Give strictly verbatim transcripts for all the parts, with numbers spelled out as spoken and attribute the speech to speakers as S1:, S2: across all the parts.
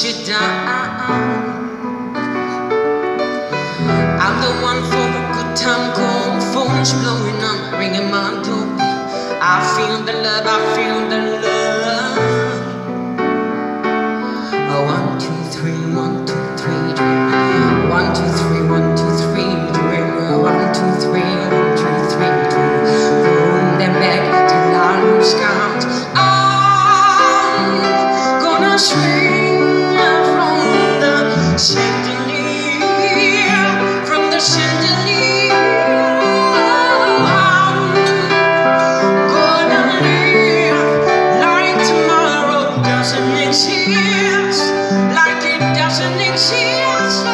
S1: you down. I'm the one for a good time call. Phone's blowing on, ringing my door. I feel the love, I feel the love. Oh, one, two, three, one, two, three, dream. One, two, three, one, two, three, dream. One, two, three, one, two, three, dream. Phone them back till I lose count. I'm gonna swing from the chandelier, from the chandelier. I'm gonna live like tomorrow doesn't exist, like it doesn't exist.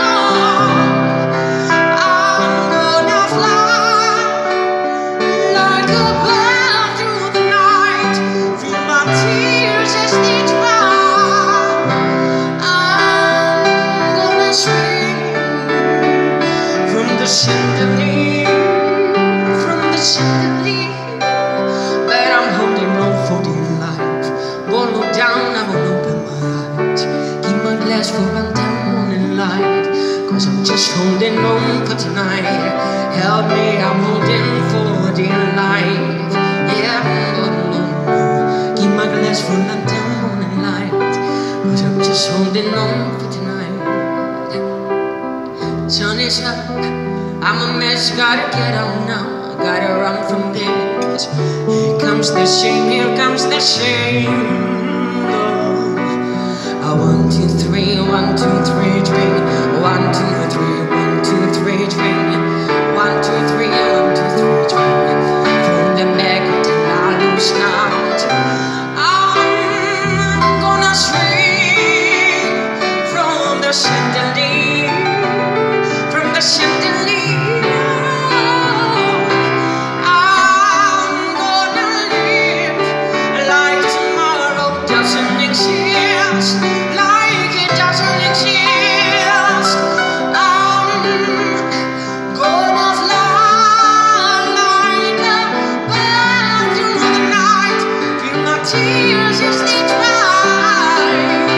S1: I'm gonna fly like a bird through the night, feel my tears as they dry. I'm gonna swing from the chandelier, from the chandelier. But I'm holding on for dear life. Won't look down, I won't open my eyes. Keep my glass full until morning light, cause I'm just holding on for tonight. Help me, I'm holding for dear life. Yeah, no, no, no. Keep my glass full until morning light, cause I'm just holding on for tonight. Sun is up, I'm a mess, gotta get out now, gotta run from this. Here comes the shame, here comes the shame. Oh, one, two, three, one, two, three, drink. One, two, three, one, two, three, drink. One, two, three, one, two, three, drink. From the back till I lose count. I'm gonna swing from the chandelier, from the chandelier. I'm gonna live like tomorrow doesn't exist, like it doesn't exist. I'm gonna fly like a bird through the night, feel my tears as they dry.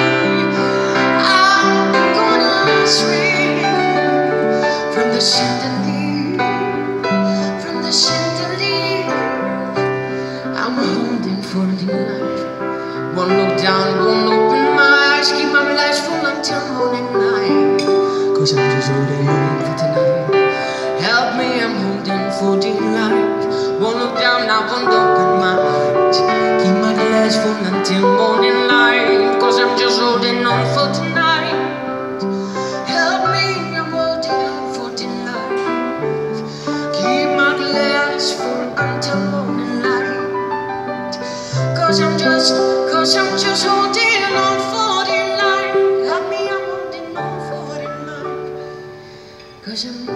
S1: I'm gonna swing from the chandelier, from the chandelier. I'm holding for dear life. Won't look down, won't open my eyes. Keep my eyes full until morning light, cause I'm just holding on for tonight. Help me, I'm holding for dear life. Won't look down, I won't open my eyes. Keep my glass full until morning light, cause I'm just holding on for tonight. Help me, I'm holding on for dear life. Keep my glass full until morning light, cause I'm just, cause I'm just holding on for dear life. Help me, I'm holding on for dear life, cause I'm